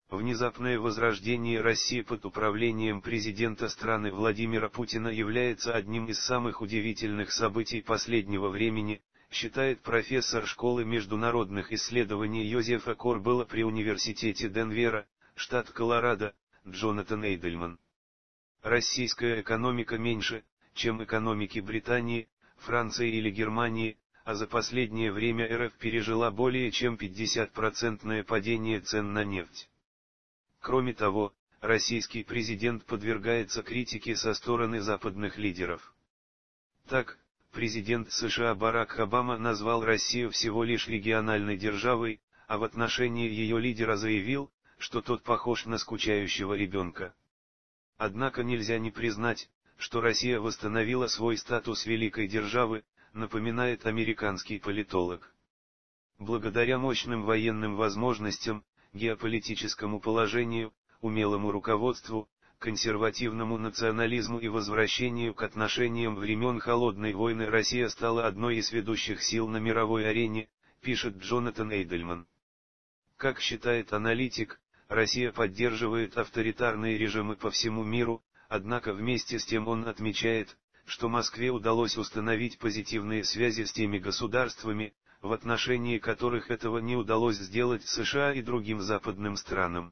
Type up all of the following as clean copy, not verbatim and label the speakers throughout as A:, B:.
A: Внезапное возрождение России под управлением президента страны Владимира Путина является одним из самых удивительных событий последнего времени, считает профессор школы международных исследований Йозефа Корбелла при университете Денвера, штат Колорадо, Джонатан Эйдельман. Российская экономика меньше, чем экономики Британии, Франции или Германии, а за последнее время РФ пережила более чем 50% падение цен на нефть. Кроме того, российский президент подвергается критике со стороны западных лидеров. Так, президент США Барак Обама назвал Россию всего лишь региональной державой, а в отношении ее лидера заявил, что тот похож на скучающего ребенка. Однако нельзя не признать, что Россия восстановила свой статус великой державы, напоминает американский политолог. Благодаря мощным военным возможностям, геополитическому положению, умелому руководству, консервативному национализму и возвращению к отношениям времен Холодной войны Россия стала одной из ведущих сил на мировой арене, пишет Джонатан Эйдельман. Как считает аналитик, Россия поддерживает авторитарные режимы по всему миру, однако вместе с тем он отмечает, что Москве удалось установить позитивные связи с теми государствами, в отношении которых этого не удалось сделать США и другим западным странам.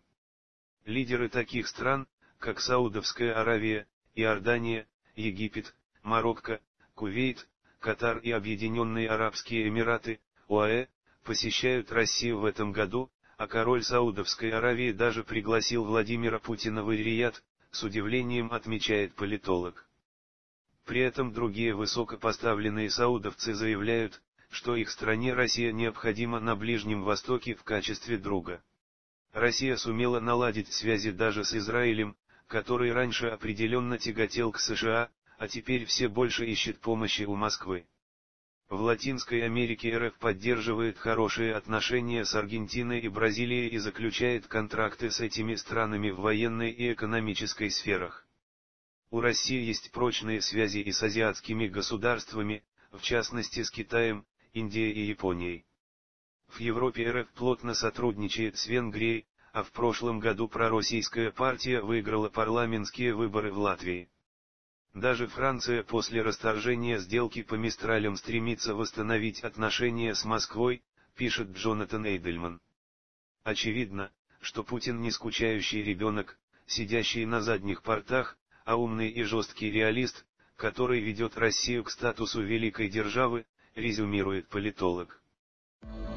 A: Лидеры таких стран, как Саудовская Аравия, Иордания, Египет, Марокко, Кувейт, Катар и Объединенные Арабские Эмираты, ОАЭ, посещают Россию в этом году, а король Саудовской Аравии даже пригласил Владимира Путина в Эр-Рияд, с удивлением отмечает политолог. При этом другие высокопоставленные саудовцы заявляют, что их стране Россия необходима на Ближнем Востоке в качестве друга. Россия сумела наладить связи даже с Израилем, который раньше определенно тяготел к США, а теперь все больше ищет помощи у Москвы. В Латинской Америке РФ поддерживает хорошие отношения с Аргентиной и Бразилией и заключает контракты с этими странами в военной и экономической сферах. У России есть прочные связи и с азиатскими государствами, в частности с Китаем, Индией и Японией. В Европе РФ плотно сотрудничает с Венгрией, а в прошлом году пророссийская партия выиграла парламентские выборы в Латвии. Даже Франция после расторжения сделки по Мистралям стремится восстановить отношения с Москвой, пишет Джонатан Эйдельман. Очевидно, что Путин не скучающий ребенок, сидящий на задних портах, а умный и жесткий реалист, который ведет Россию к статусу великой державы, резюмирует политолог.